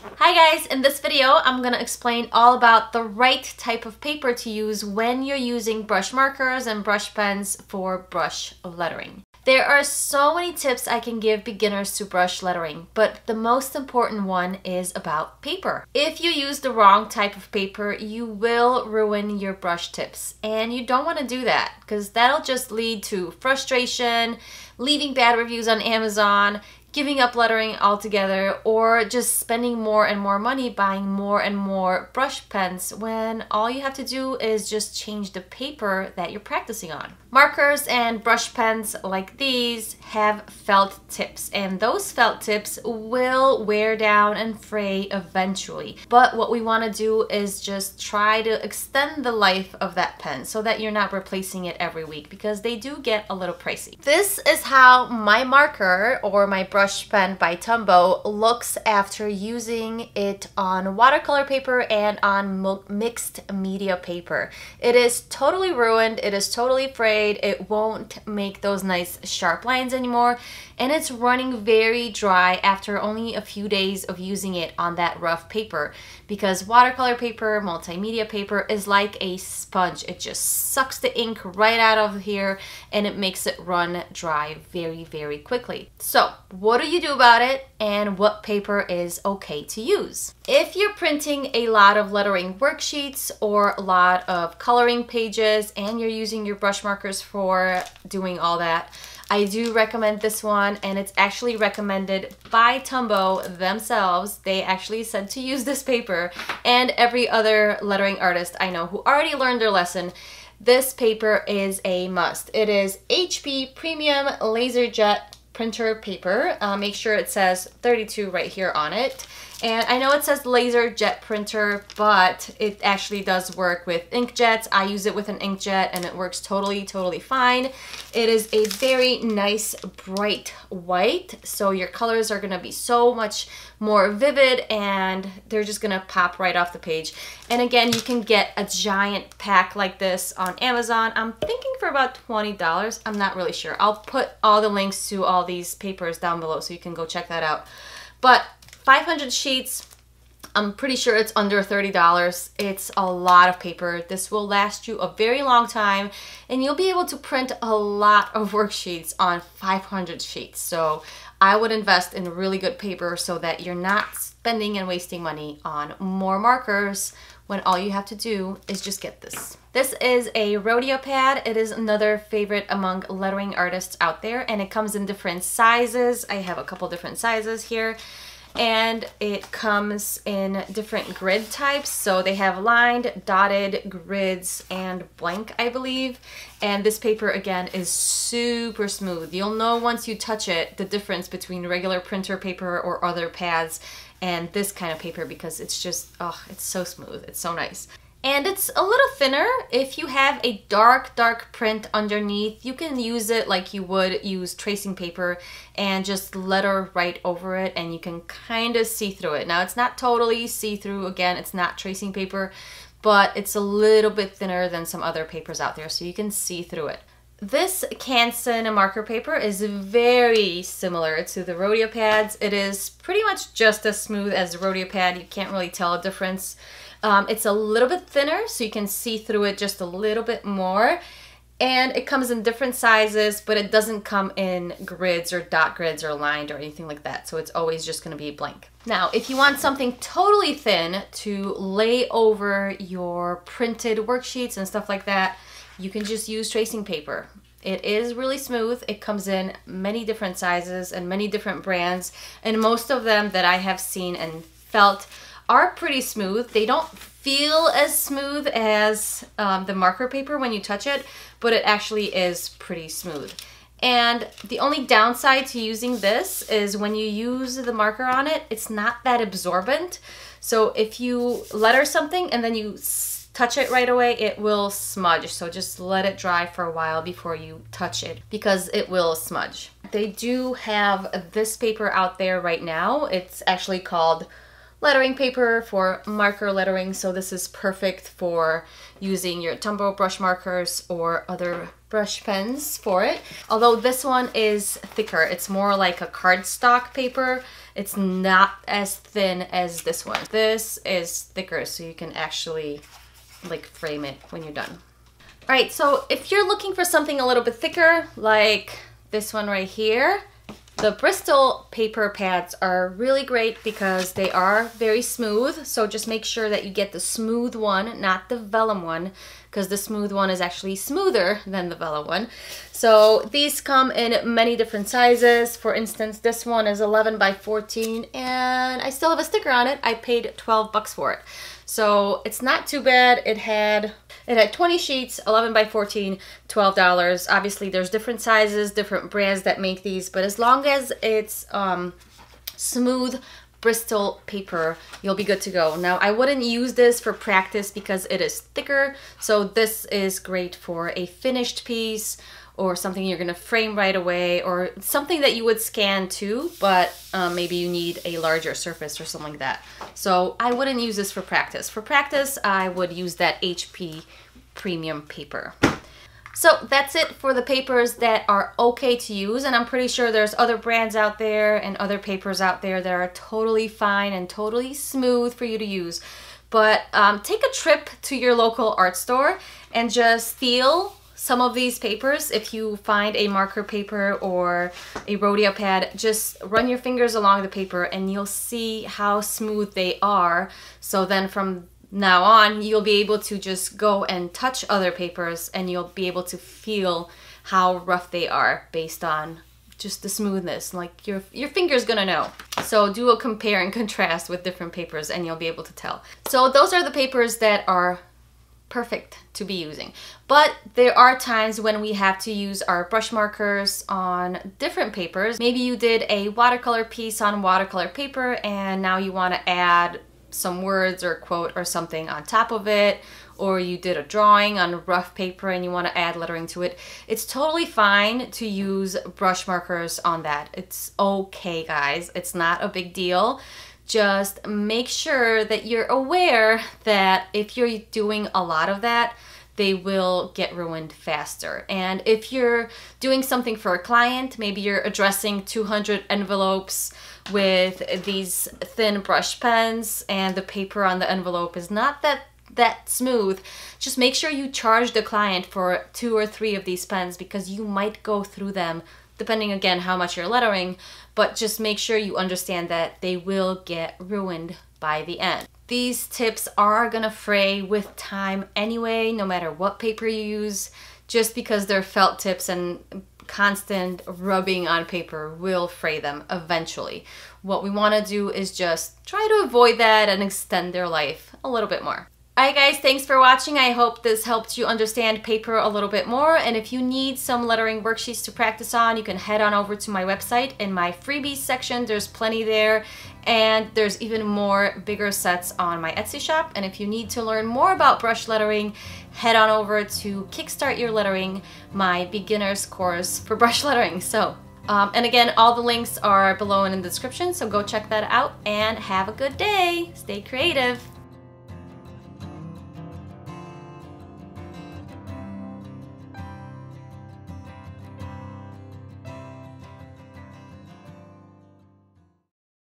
Hi guys, in this video I'm going to explain all about the right type of paper to use when you're using brush markers and brush pens for brush lettering. There are so many tips I can give beginners to brush lettering, but the most important one is about paper. If you use the wrong type of paper, you will ruin your brush tips, and you don't want to do that because that'll just lead to frustration, leaving bad reviews on Amazon, giving up lettering altogether, or just spending more and more money buying more and more brush pens when all you have to do is just change the paper that you're practicing on. Markers and brush pens like these have felt tips, and those felt tips will wear down and fray eventually. But what we want to do is just try to extend the life of that pen so that you're not replacing it every week, because they do get a little pricey. This is how my marker or my brush pen by Tombow looks after using it on watercolor paper and on mixed media paper. It is totally ruined, it is totally frayed, it won't make those nice sharp lines anymore, and it's running very dry after only a few days of using it on that rough paper, because watercolor paper, multimedia paper is like a sponge. It just sucks the ink right out of here and it makes it run dry very, very quickly. So what do you do about it, and what paper is okay to use? If you're printing a lot of lettering worksheets or a lot of coloring pages and you're using your brush markers for doing all that, I do recommend this one, and it's actually recommended by Tombow themselves. They actually said to use this paper, and every other lettering artist I know who already learned their lesson. This paper is a must. It is HP Premium Laser Jet printer paper. Make sure it says 32 right here on it. And I know it says laser jet printer, but it actually does work with inkjets. I use it with an inkjet and it works totally fine. It is a very nice bright white, so your colors are gonna be so much more vivid and they're just gonna pop right off the page. And again, you can get a giant pack like this on Amazon. I'm thinking for about $20. I'm not really sure. I'll put all the links to all these papers down below so you can go check that out. But 500 sheets, I'm pretty sure it's under $30. It's a lot of paper. This will last you a very long time, and you'll be able to print a lot of worksheets on 500 sheets. So I would invest in really good paper so that you're not spending and wasting money on more markers when all you have to do is just get this. This is a rodeo pad. It is another favorite among lettering artists out there, and it comes in different sizes. I have a couple different sizes here. And it comes in different grid types. So they have lined, dotted, grids, and blank, I believe. And this paper, again, is super smooth. You'll know once you touch it the difference between regular printer paper or other pads and this kind of paper, because it's just, oh, it's so smooth. It's so nice. And it's a little thinner. If you have a dark print underneath, you can use it like you would use tracing paper and just letter right over it, and you can kind of see through it. Now, it's not totally see-through. Again, it's not tracing paper, but it's a little bit thinner than some other papers out there, so you can see through it. This Canson marker paper is very similar to the rodeo pads. It is pretty much just as smooth as the rodeo pad. You can't really tell a difference. It's a little bit thinner, so you can see through it just a little bit more. And it comes in different sizes, but it doesn't come in grids or dot grids or lined or anything like that. So it's always just going to be blank. Now, if you want something totally thin to lay over your printed worksheets and stuff like that, you can just use tracing paper. It is really smooth. It comes in many different sizes and many different brands, and most of them that I have seen and felt are pretty smooth. They don't feel as smooth as the marker paper when you touch it, but it actually is pretty smooth. And the only downside to using this is when you use the marker on it, it's not that absorbent. So if you letter something and then you touch it right away, it will smudge. So just let it dry for a while before you touch it, because it will smudge. They do have this paper out there right now. It's actually called lettering paper for marker lettering, so this is perfect for using your Tombow brush markers or other brush pens for it. Although this one is thicker. It's more like a cardstock paper. It's not as thin as this one. This is thicker, so you can actually like frame it when you're done. All right, so if you're looking for something a little bit thicker, like this one right here, the Bristol paper pads are really great because they are very smooth. So just make sure that you get the smooth one, not the vellum one, because the smooth one is actually smoother than the vellum one. So these come in many different sizes. For instance, this one is 11 by 14 and I still have a sticker on it. I paid 12 bucks for it. So it's not too bad. It had 20 sheets, 11 by 14, $12. Obviously there's different sizes, different brands that make these, but as long as it's smooth Bristol paper, you'll be good to go. Now I wouldn't use this for practice because it is thicker, so this is great for a finished piece or something you're gonna frame right away, or something that you would scan too, but maybe you need a larger surface or something like that. So I wouldn't use this for practice. For practice, I would use that HP premium paper. So that's it for the papers that are okay to use, and I'm pretty sure there's other brands out there and other papers out there that are totally fine and totally smooth for you to use. But take a trip to your local art store and just feel some of these papers. If you find a marker paper or a rodeo pad, just run your fingers along the paper and you'll see how smooth they are. So then from now on, you'll be able to just go and touch other papers and you'll be able to feel how rough they are based on just the smoothness. Like your finger's gonna know. So do a compare and contrast with different papers and you'll be able to tell. So those are the papers that are perfect to be using. But there are times when we have to use our brush markers on different papers. Maybe you did a watercolor piece on watercolor paper and now you want to add some words or quote or something on top of it, or you did a drawing on rough paper and you want to add lettering to it. It's totally fine to use brush markers on that. It's okay, guys. It's not a big deal. Just make sure that you're aware that if you're doing a lot of that, they will get ruined faster. And if you're doing something for a client, maybe you're addressing 200 envelopes with these thin brush pens and the paper on the envelope is not that smooth, just make sure you charge the client for 2 or 3 of these pens because you might go through them depending again how much you're lettering, but just make sure you understand that they will get ruined by the end. These tips are gonna fray with time anyway, no matter what paper you use, just because they're felt tips and constant rubbing on paper will fray them eventually. What we wanna do is just try to avoid that and extend their life a little bit more. Alright guys, thanks for watching. I hope this helped you understand paper a little bit more, and if you need some lettering worksheets to practice on, you can head on over to my website. In my freebies section, there's plenty there, and there's even more bigger sets on my Etsy shop. And if you need to learn more about brush lettering, head on over to Kickstart Your Lettering, my beginner's course for brush lettering. So, and again, all the links are below and in the description, so go check that out and have a good day. Stay creative.